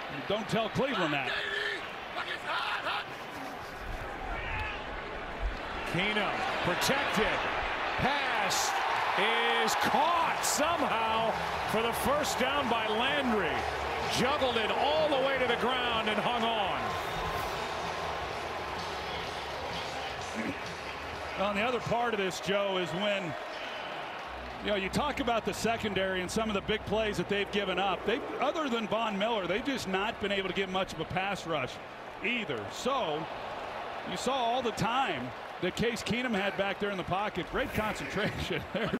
Don't tell Cleveland that. Keenum protected. Pass is caught somehow for the first down by Landry. Juggled it all the way to the ground and hung on. Well, and the other part of this, Joe, is when you talk about the secondary and some of the big plays that they've given up. Other than Von Miller, they've just not been able to get much of a pass rush either. So you saw all the time that Case Keenum had back there in the pocket. Great concentration there.